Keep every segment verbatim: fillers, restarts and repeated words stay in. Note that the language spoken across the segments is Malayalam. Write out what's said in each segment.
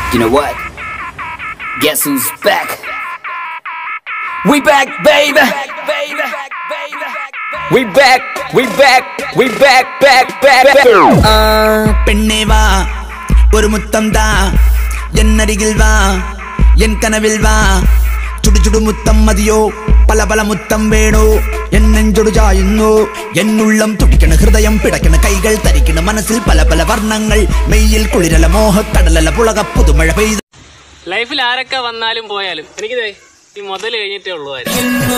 You know what? Guess who's back? We back, baby. We back, we back, we back, back, back, back. Ah, penne va, oru muttam da, ennarigil va, en kanavil va, chudu chudu muttam madiyo, pala pala muttam veno, en nenjodu jaayunnu, en ullam tudikkana hrudayam pidakkana kaigal tharikkana manasil pala pala varnangal, meyyil kulirala moha kadalala pulaga pudumazha peydu. Life il aarakka vannalum poyalum enikku dai ee modal kayinnitte ullu varu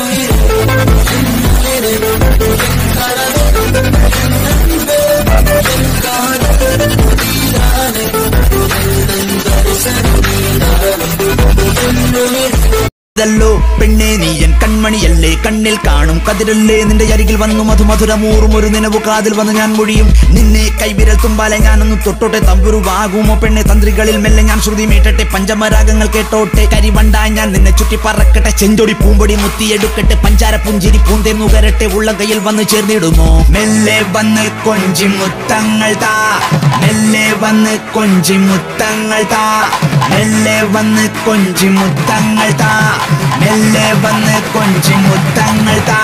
Hello, പെണ്ണേ നീ എൻ കൺമണിയല്ലേ കണ്ണിൽ കാണും കതിരല്ലേ നിന്റെ അരികിൽ വന്നു മധുമധുരമൂറും ഒരു നിലവു കാതിൽ വന്ന് ഞാൻ മൊഴിയും നിന്നെ കൈവിരൽ തുമ്പാലെ ഞാനൊന്ന് തൊട്ടോട്ടെ തമ്പുരുവാകുമോ പെണ്ണെ തന്ത്രികളിൽ മെല്ലെ ഞാൻ ശ്രുതി മീട്ടട്ടെ പഞ്ചമരാഗങ്ങൾ കേട്ടോട്ടെ കരിവണ്ടായി ഞാൻ നിന്നെ ചുറ്റി പറക്കട്ടെ ചെഞ്ചൊടി പൂമ്പൊടി മുത്തിയെടുക്കട്ടെ പഞ്ചാര പുഞ്ചിരി പൂന്തേ നുകരട്ടെ ഉള്ള കയ്യിൽ വന്ന് ചേർന്നിടുമോ മെല്ലെ വന്ന് കൊഞ്ചി മുത്തങ്ങൾ താ മെല്ലെ വന്ന് കൊഞ്ചി മുത്തങ്ങൾ താ മെല്ലെ വന്ന് കൊഞ്ചി മുത്തങ്ങൾ താ മെല്ലെ വന്ന് കൊഞ്ചി മുത്തങ്ങൾ താ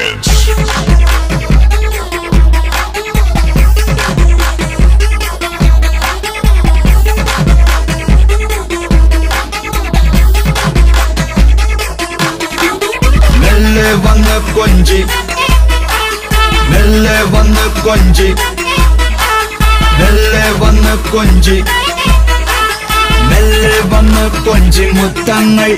മെല്ലെ വന്ന് കൊഞ്ചി മെല്ലെ വന്ന് കൊഞ്ചി മെല്ലെ വന്ന് കൊഞ്ചി മെല്ലെ വന്ന് കൊഞ്ചി മുത്തങ്ങൾ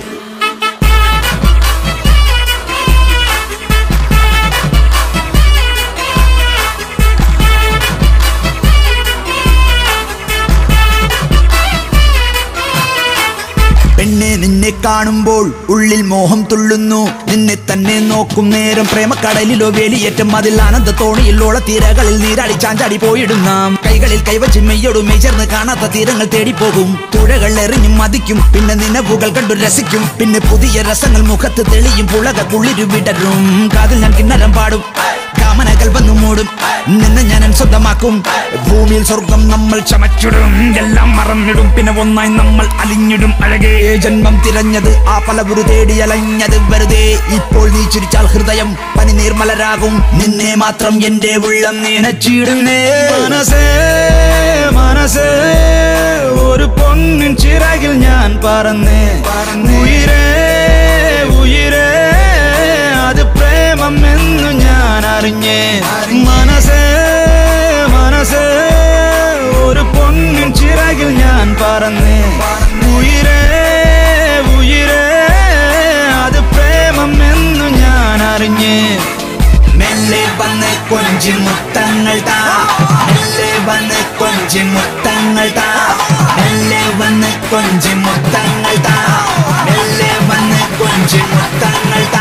പെണ്ണെ നിന്നെ കാണുമ്പോൾ ഉള്ളിൽ മോഹം തുള്ളുന്നു നിന്നെ തന്നെ നോക്കും നേരം പ്രേമക്കടലിലോ വേലിയേറ്റം അതിൽ ആനന്ദ തോണിയിലോള തീരകളിൽ നീരാടി ചാഞ്ചാടി പോയിടുന്നാം കൈകളിൽ കൈവച്ച് മെയ്യോടു മെയ് ചേർന്ന് കാണാത്ത തീരങ്ങൾ തേടിപ്പോകും തുഴകൾ എറിഞ്ഞും മതിക്കും പിന്നെ നിലവുകൾ കണ്ടു രസിക്കും പിന്നെ പുതിയ രസങ്ങൾ മുഖത്ത് തെളിയും പുളക കുളിരു വിടരും കാതിൽ ഞാൻ കിന്നരം പാടും കാമനകൾ വന്നു മൂടും നിന്നെ ഞാൻ സ്വന്തമാക്കും ഭൂമിയിൽ സ്വർഗം നമ്മൾ ചമച്ചിടും എല്ലാം മറന്നിടും പിന്നെ ഒന്നായി നമ്മൾ അലിഞ്ഞിടും അഴകേ ജന്മം തിരഞ്ഞത് ആ പലവുരു തേടി അലഞ്ഞത് വെറുതെ ഇപ്പോൾ നീ ചിരിച്ചാൽ ഹൃദയം പനി നീർമലരാകും നിന്നെ മാത്രം എന്റെ ഉള്ളം നനച്ചിടുന്നേ മനസ്സേ മനസ്സേ ഒരു പൊന്നിൻ ചിറകിൽ ഞാൻ പറന്നേ ഉയിരേ ഉയിരേ അത് പ്രേമം എന്നു ഞാൻ അറിഞ്ഞേ മനസ്സേ മനസ്സേ ഒരു പൊന്നിൻ ചിറകിൽ ഞാൻ പറന്നേ ഉയിരേ ഉയിരേ അത് പ്രേമം എന്നു ഞാൻ അറിഞ്ഞേ മെല്ലെ വന്ന് കൊഞ്ചി മുത്തങ്ങൾ താ മെല്ലെ വന്ന് കൊഞ്ചി മുത്തങ്ങൾ താ മെല്ലെ വന്ന് കൊഞ്ചി മുത്തങ്ങൾ താ മെല്ലെ വന്ന് കൊഞ്ചി മുത്തങ്ങൾ താ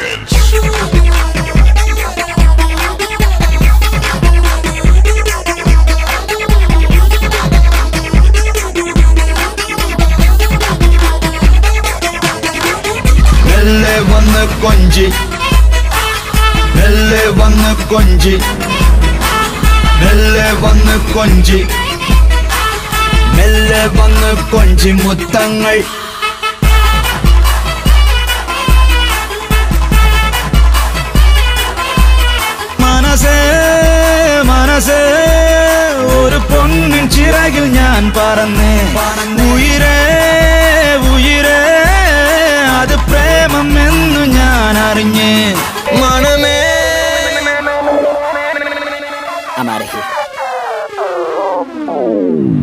മെല്ലെ വന്ന് കൊഞ്ചി മെല്ലെ വന്ന് കൊഞ്ചി മെല്ലെ വന്ന് കൊഞ്ചി മെല്ലെ വന്ന് കൊഞ്ചി മുത്തങ്ങൾ മനസ്സേ മനസ്സേ ഒരു പൊന്നിൻ ചിറകിൽ ഞാൻ പറന്നേ ഉയിരേ ഉയിരേ അത് പ്രേമം എന്നു ഞാൻ അറിഞ്ഞേ മനമേ I'm out of here.